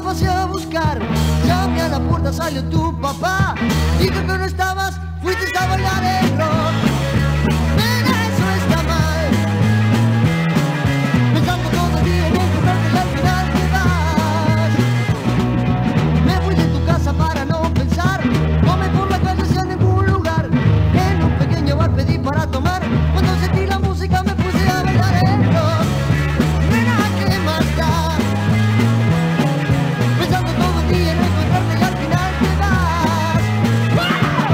pasé a buscar. Llamé a la puerta, salió tu papá. Dijo que no estabas, fuiste a bailar el rock. Pero eso está mal. Pensando todo el día en encontrarte y al final te vas. Me fui de tu casa para no pensar. Tomé por la calle hacia ningún lugar. En un pequeño bar pedí para tomar. Cuando sentí la música me puse a bailar el rock. Mira qué más da. Pensando todo el día en encontrarte y al final te vas. ¡Wow!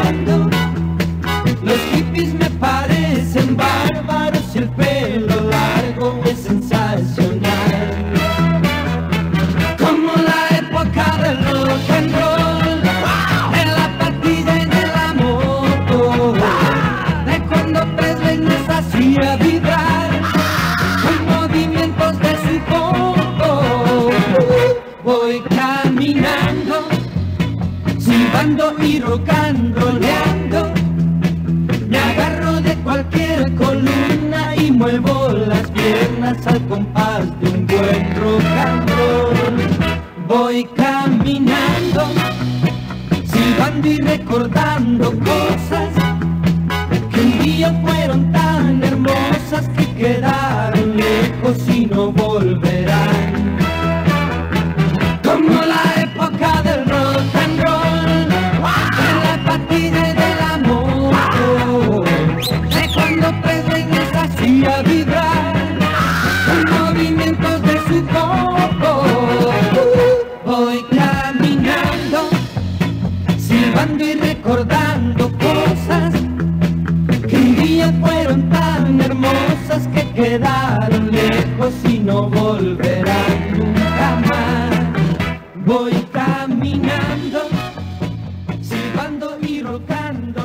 bailando. Los hippies me parecen bárbaros y el pelo largo es sensacional. Como la época del rock and roll, de la pastilla y de la moto, de cuando Presley nos hacía vibrar con movimientos de su coco. Voy caminando, silbando y rock and rolleando. Me agarro de cualquier columna y muevo las piernas al compás de un buen rock and roll. Voy caminando, silbando y recordando cosas que un día fueron tan hermosas que quedaron lejos y no volverán. Como la época del rock and roll, de la pastilla y de la moto, de cuando Presley nos hacía vibrar con movimientos de su coco. Voy caminando, silbando y recordando cosas que un día fueron tan hermosas que quedaron lejos y no volverán nunca más. Voy caminando, silbando y rocando.